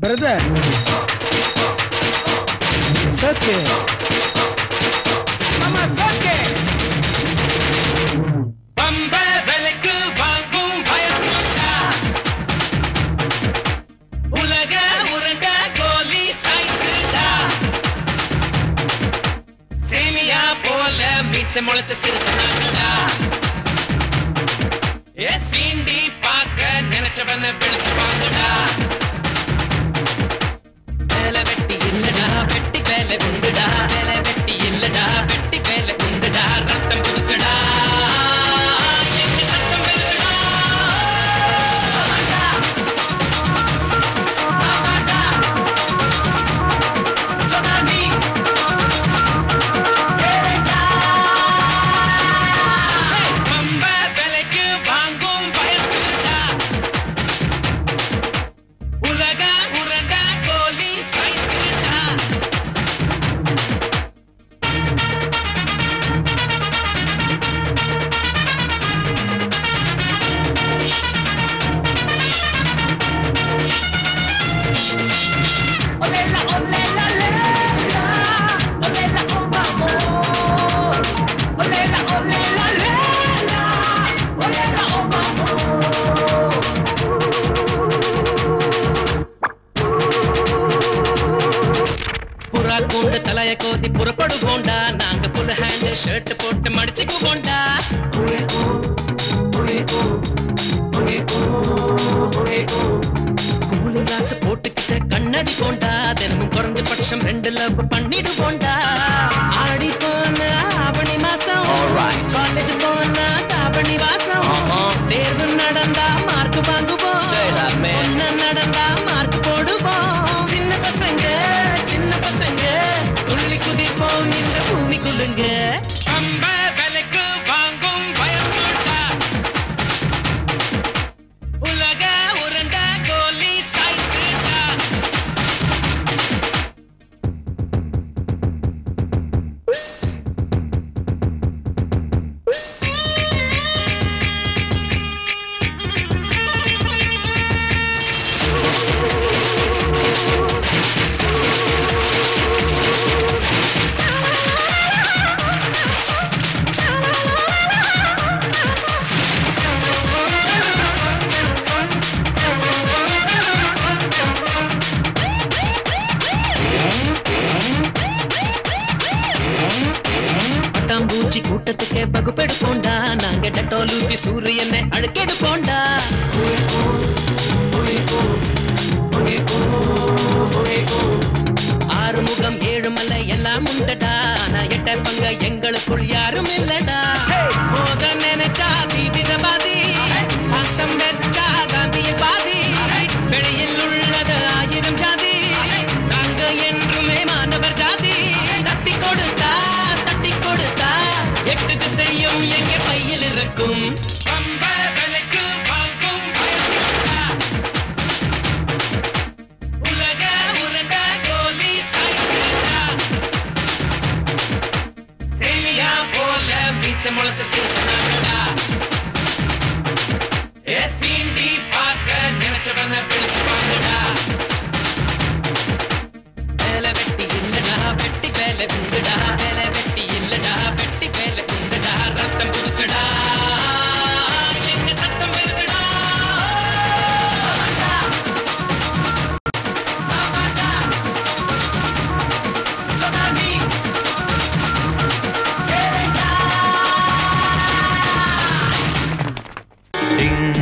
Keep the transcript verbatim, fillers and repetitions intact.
brother சோக்கே மாமா சோக்கே பம்ப விலைக்கு வாங்கும் பயசுடா உலக உருண்ட கோலி சைஸ்டா சேமியா போல மீச முளைச்ச சிறுத்தனாடா ஏ சீண்டி பார்க்க நினைச்சவன வெளுத்து வாங்குடா வேலை வெட்டி இல்லடா வெட்டி வேலை உண்டுடா வேலை வெட்டி இல்லடா வெட்டி வேலை உண்டுடா ரத்தம் புதுசுடா எங்க சத்தம் பெருசுடா சொன்னாடி பம்ப விலைக்கு வாங்கும் பயசுடா உலக உருண்ட கோலி சைஸ்டா Olela olela lela Olela oh vamos Olela olela lela Olela oh vamos புறா கூண்டு தலைய கோதி புறப்படுவோண்டா நாங்க புல் ஹேண்ட் ஷர்ட் போட்டு மடிச்சுக்குவோண்டா கூலி கிளாஸ் போட்டுக்கிட்ட கண்ணடி போண்டா தினமும் குறைஞ்ச பட்சம் ரெண்டு லவ் பண்ணிடுவோண்டா ஆடி போன ஆவணி மாசம் காலேஜ் போன தாவணி வாசம் தேர்வு நடந்தா மார்க் வாங்குவோம் ஒண்ணு நடந்தா மார்க் போடுவோம் சின்ன பசங்க சின்ன பசங்க துள்ளி குதிப்போம் இந்த பூமி குலுங்க பம்ப விலைக்கு வாங்கும் பயசுடா உலக உருண்ட கோலி சைஸ்டா பட்டாம்பூச்சி கூட்டத்துக்கே வகுப்பெடுப்போண்டா நாங்க டட்டோலூப்பி சூரியனை அழுக்கெடுப்போண்டா ஆறு முகம் ஏழு மலை எல்லாம் உண்டடா ஆனா எட்ட பங்க எங்களுக்குள் யாரும் இல்லடா போத நினைச்சா தீவிரவாதி பாசம் வெச்சா காந்தியில் பாதி வெளியில் உள்ளது ஆயிரம் ஜாதி நாங்க என்றுமே மாணவர் ஜாதி தட்டி கொடுத்தா தட்டி கொடுத்தா எட்டு திசையும் எங்க பையில் இருக்கும் பம்ப விலைக்கு வாங்கும் பயசுடா உலக உருண்ட கோலி சைஸ்டா சேமியா போல மீச முளைச்ச சிறுத்தனாடா ஏ சீண்டி பார்க்க நினைச்சவன வெளுத்து வாங்குடா வேலை வெட்டி இல்லடா வெட்டி வேலை உண்டுடா வேலை வெட்டி இல்லடா வெட்டி வேலை உண்டுடா ரத்தம் புதுசுடா எங்க சத்தம் பெருசுடா சொன்னாடி Ding